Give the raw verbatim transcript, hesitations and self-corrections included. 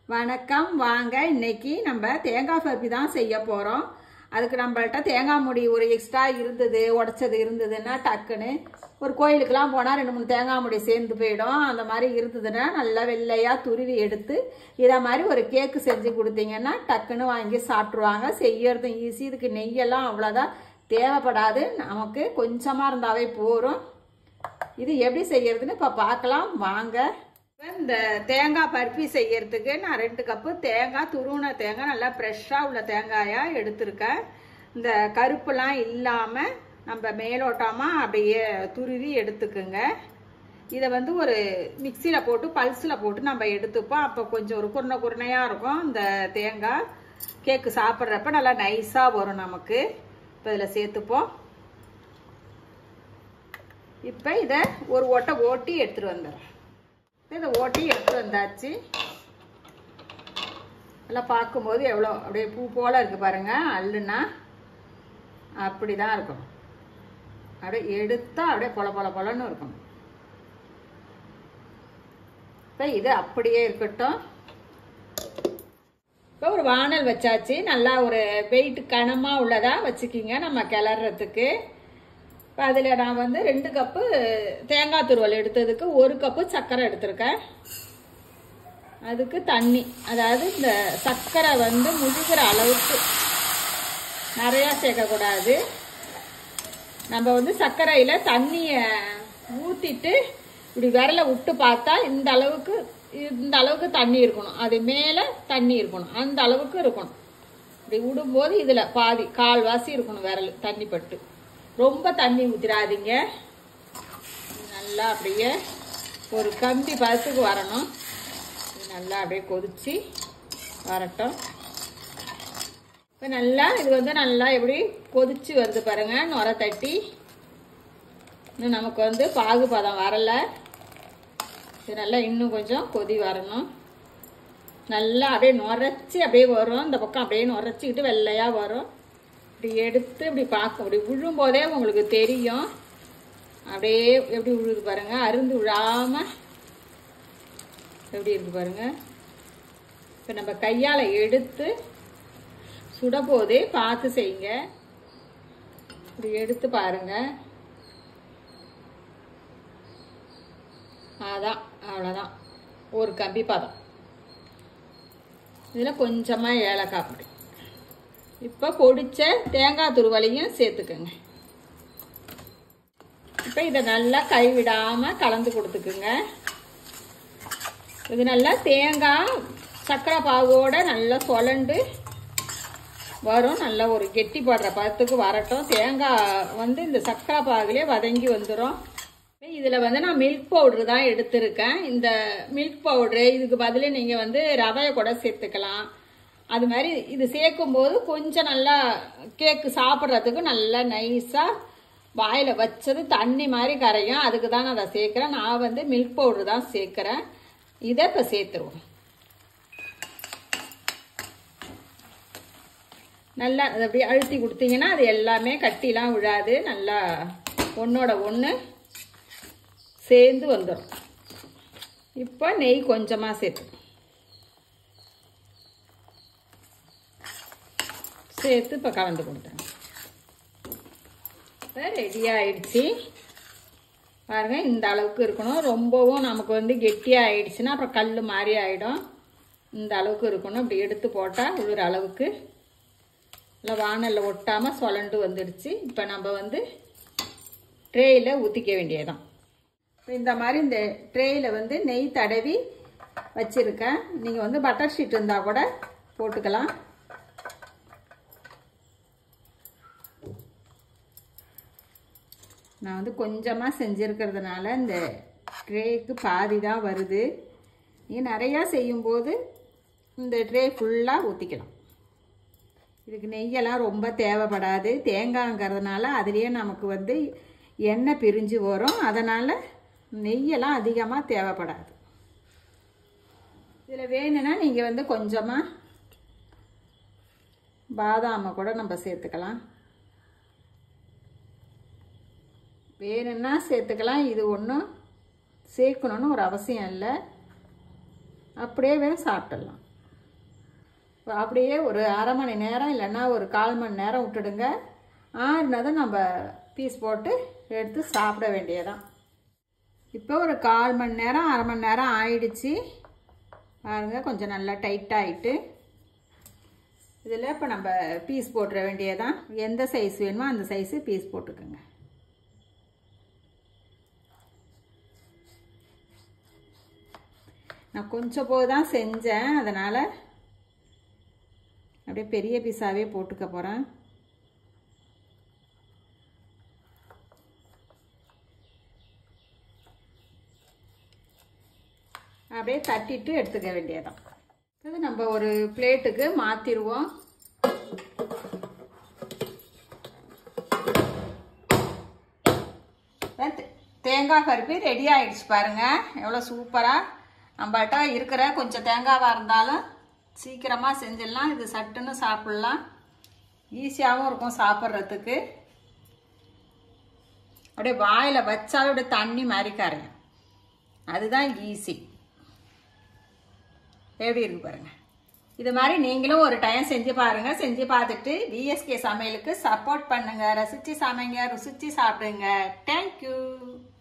வணக்கம். வாங்க, இன்னைக்கு நம்ம தேங்காய் பருப்பி தான் செய்ய போறோம். அதுக்கு நம்மள்ட்ட தேங்காய் மூடி ஒரு எக்ஸ்ட்ரா இருந்தது, உடைச்சது இருந்ததுன்னா டக்குன்னு ஒரு கோயிலுக்கெல்லாம் போனால் ரெண்டு மூணு தேங்காய் மூடி சேர்ந்து போயிடும். அந்த மாதிரி இருந்ததுன்னா நல்லா வெள்ளையாக துருவி எடுத்து இதை மாதிரி ஒரு கேக்கு செஞ்சு கொடுத்தீங்கன்னா டக்குன்னு வாங்கி சாப்பிட்ருவாங்க. செய்யறது ஈஸி. இதுக்கு நெய்யெல்லாம் அவ்வளோதான் தேவைப்படாது, நமக்கு கொஞ்சமாக இருந்தாவே போகிறோம். இது எப்படி செய்யறதுன்னு இப்போ பார்க்கலாம் வாங்க. இந்த தேங்காய் பருப்பி செய்யறதுக்கு நான் ரெண்டு கப்பு தேங்காய், துருவின தேங்காய், நல்லா ஃப்ரெஷ்ஷாக உள்ள தேங்காயாக எடுத்திருக்கேன். இந்த கருப்புலாம் இல்லாமல் நம்ம மேலோட்டமாக அப்படியே துருவி எடுத்துக்குங்க. இதை வந்து ஒரு மிக்சியில் போட்டு பல்ஸில் போட்டு நம்ம எடுத்துப்போம். அப்போ கொஞ்சம் ஒரு குருணை குருணையாக இருக்கும். இந்த தேங்காய் கேக்கு சாப்பிட்றப்ப நல்லா நைஸாக வரும் நமக்கு. இப்போ இதில் சேர்த்துப்போம். இப்போ இதை ஒரு ஓட்டை ஓட்டி எடுத்துகிட்டு வந்துடுறேன். இதை ஓட்டி எடுத்து வந்தாச்சு. எல்லாம் பார்க்கும்போது எவ்வளோ அப்படியே பூ போல இருக்கு பாருங்க. அல்லுனா அப்படிதான் இருக்கும். அப்படியே எடுத்தா அப்படியே பொல பொல பொலன்னு இருக்கும். இப்போ இது அப்படியே இருக்கட்டும். இப்போ ஒரு வானல் வச்சாச்சு. நல்லா ஒரு வெயிட் கனமாக உள்ளதா வச்சுக்கிங்க நம்ம கிளறதுக்கு. இப்போ அதில் நான் வந்து ரெண்டு கப்பு தேங்காய் துருவல் எடுத்ததுக்கு ஒரு கப்பு சர்க்கரை எடுத்திருக்கேன். அதுக்கு தண்ணி, அதாவது இந்த சர்க்கரை வந்து முழுகிற அளவுக்கு நிறையா சேர்க்கக்கூடாது. நம்ம வந்து சர்க்கரையில் தண்ணியை ஊற்றிட்டு இப்படி விரலை விட்டு பார்த்தா இந்த அளவுக்கு இந்த அளவுக்கு தண்ணி இருக்கணும். அது மேலே தண்ணி இருக்கணும், அந்த அளவுக்கு இருக்கணும். இப்படி விடும்போது இதில் பாதி கால்வாசி இருக்கணும் விரல் தண்ணி பட்டு. ரொம்ப தண்ணி ஊற்றிடாதீங்க. நல்லா அப்படியே ஒரு கம்பி பதத்துக்கு வரணும். நல்லா அப்படியே கொதிச்சு வரட்டும். இப்போ நல்லா இது வந்து நல்லா எப்படி கொதிச்சு வருது பாருங்க. நுர தட்டி இன்னும் நமக்கு வந்து பாகு பதம் வரலை. இது நல்லா இன்னும் கொஞ்சம் கொதி வரணும். நல்லா அப்படியே நுரைச்சி அப்படியே வரும். இந்த பக்கம் அப்படியே நுரைச்சிக்கிட்டு வெள்ளையாக வரும். இப்படி எடுத்து இப்படி பார்க்க அப்படி விழும்போதே உங்களுக்கு தெரியும். அப்படியே எப்படி விழுது பாருங்க. அருந்து விழாம எப்படி இருக்கு பாருங்க. இப்போ நம்ம கையால் எடுத்து சுடபோதே பார்த்து செய்யுங்க. இப்படி எடுத்து பாருங்க. அதான் அவ்வளோதான், ஒரு கம்பி பதம். இதில் கொஞ்சமாக ஏலக்காய் பொடி. இப்போ பொடிச்ச தேங்காய் துருவலையும் சேர்த்துக்குங்க. இப்போ இதை நல்லா கைவிடாமல் கலந்து கொடுத்துக்குங்க. இது நல்லா தேங்காய் சர்க்கரை பாகோட நல்லா சொலண்டு வரும். நல்லா ஒரு கெட்டி போடுற பதத்துக்கு வரட்டும். தேங்காய் வந்து இந்த சர்க்கரை பாகுலேயே வதங்கி வந்துடும். இதில் வந்து நான் மில்க் பவுட்ரு தான் எடுத்திருக்கேன். இந்த மில்க் பவுட்ரு இதுக்கு பதில் நீங்கள் வந்து ரவையை கூட சேர்த்துக்கலாம். அது மாதிரி இது சேர்க்கும்போது கொஞ்சம் நல்லா கேக்கு சாப்பிட்றதுக்கு நல்லா நைஸாக வாயில் வச்சது தண்ணி மாதிரி கரையும். அதுக்கு தான் நான் அதை சேர்க்குறேன். நான் வந்து மில்க் பவுட்ரு தான் சேர்க்குறேன். இதை இப்போ சேர்த்துருவோம். நல்லா அது அப்படியே அழுத்தி கொடுத்தீங்கன்னா அது எல்லாமே கட்டிலாம் விழாது. நல்லா ஒன்றோட ஒன்று சேர்ந்து வந்துடும். இப்போ நெய் கொஞ்சமாக சேர்த்து சேர்த்து இப்போ கலந்து கொடுத்தேன். இப்போ ரெடி ஆயிடுச்சு பாருங்க. இந்த அளவுக்கு இருக்கணும். ரொம்பவும் நமக்கு வந்து கெட்டியாக ஆயிடுச்சுன்னா அப்புறம் கல் மாதிரி ஆகிடும். இந்த அளவுக்கு இருக்கணும். இப்படி எடுத்து போட்டால் விழுற அளவுக்கு இல்லை வானலில் ஒட்டாமல் சொலண்டு வந்துடுச்சு. இப்போ நம்ம வந்து ட்ரேயில் ஊற்றிக்க வேண்டியதுதான். இப்போ இந்த மாதிரி இந்த ட்ரேயில் வந்து நெய் தடவி வச்சுருக்கேன். நீங்கள் வந்து பட்டர் ஷீட் இருந்தால் கூட போட்டுக்கலாம். நான் வந்து கொஞ்சமாக செஞ்சுருக்கிறதுனால இந்த ட்ரேக்கு பாதி தான் வருது. நீங்கள் நிறையா செய்யும்போது இந்த ட்ரே ஃபுல்லாக ஊற்றிக்கலாம். இதுக்கு நெய்யெல்லாம் ரொம்ப தேவைப்படாது. தேங்காய்ங்கிறதுனால அதுலேயே நமக்கு வந்து எண்ணெய் பிரிஞ்சு வரும். அதனால் நெய்யெல்லாம் அதிகமாக தேவைப்படாது. இதில் வேணும்னா நீங்கள் வந்து கொஞ்சமாக பாதாமை கூட நம்ம சேர்த்துக்கலாம். வேணும்னா சேர்த்துக்கலாம். இது ஒன்றும் சேர்க்கணுன்னு ஒரு அவசியம் இல்லை. அப்படியே சாப்பிடலாம். அப்படியே ஒரு அரை மணி நேரம் இல்லைன்னா ஒரு கால் மணி நேரம் விட்டுடுங்க. ஆறுனதை நம்ம பீஸ் போட்டு எடுத்து சாப்பிட வேண்டியதான். இப்போ ஒரு கால் மணி நேரம் அரை மணி நேரம் ஆயிடுச்சு பாருங்க. கொஞ்சம் நல்லா டைட்டாக ஆகிட்டு இதில் இப்போ நம்ம பீஸ் போட்டுற வேண்டியதான். எந்த சைஸ் வேணுமோ அந்த சைஸு பீஸ் போட்டுக்கோங்க. நான் கொஞ்சம் போது தான் செஞ்சேன், அதனால் அப்படியே பெரிய பீஸாகவே போட்டுக்க போகிறேன். அப்படியே தட்டிட்டு எடுத்துக்க வேண்டியதான். இது நம்ம ஒரு பிளேட்டுக்கு மாற்றிடுவோம். தேங்காய் பருப்பி ரெடி ஆகிடுச்சு பாருங்கள். எவ்வளோ சூப்பராக நம்மள்கிட்ட இருக்கிற கொஞ்சம் தேங்காவாக இருந்தாலும் சீக்கிரமாக செஞ்சிடலாம். இது சட்டுன்னு சாப்பிட்லாம், ஈஸியாகவும் இருக்கும் சாப்பிட்றதுக்கு. அப்படியே வாயில் வச்சாலும் அப்படியே தண்ணி மாதிரி கரையும், அதுதான் ஈஸி. எப்படி இருக்கு பாருங்க. இது மாதிரி நீங்களும் ஒரு டைம் செஞ்சு பாருங்க. செஞ்சு பார்த்துட்டு விஎஸ்கே சமையலுக்கு சப்போர்ட் பண்ணுங்க. ரசிச்சு சமைங்க, ருசிச்சு சாப்பிடுங்க. தேங்க்யூ.